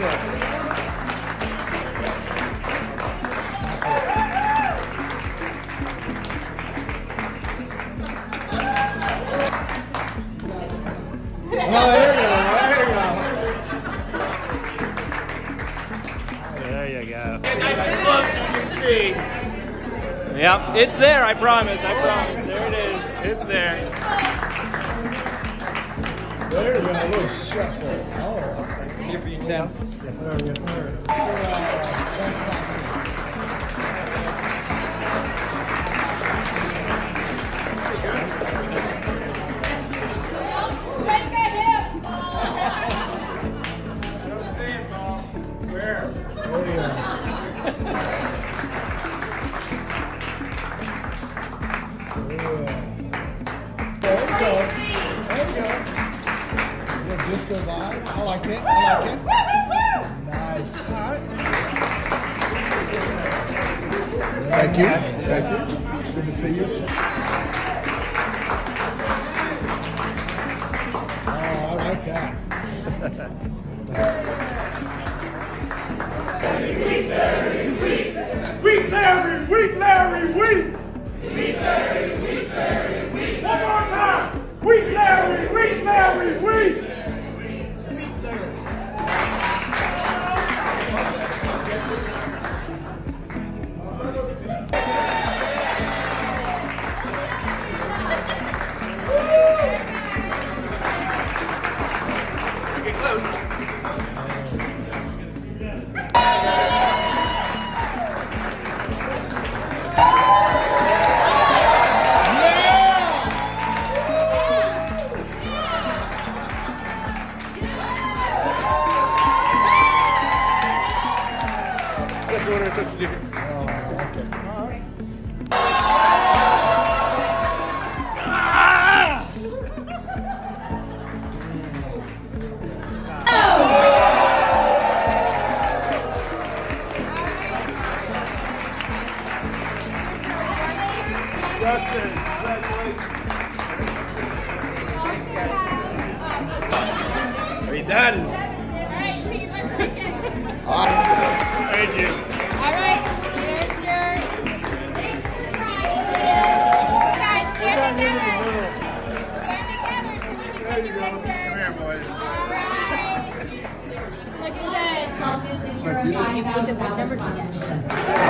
it. Oh, there you go. There you go. Nice and close, you can see. Yep, it's there, I promise, I promise. There it is, it's there. There you go, a little shuffle. Oh, okay. Here for you, Tim. Yes, sir, yes, sir. Disco vibe. I like it. I like it. Nice. Thank you. Thank you. Good to see you. Oh, I like that. Weak Larry, weak. Weak Larry, weak Larry, weak. Weak Larry, weak Larry, weak. One more time. Weak Larry, weak Larry, weak. Get close. That's what it's supposed to do. Oh, I like it. Justin, I mean, that is... Alright, team, let's take it. Thank you. Alright, here's yours. Thanks for trying. Guys, stand together. Stand together so we can take your picture. Come here, boys. Alright. Looking good. Thank you. Number 2.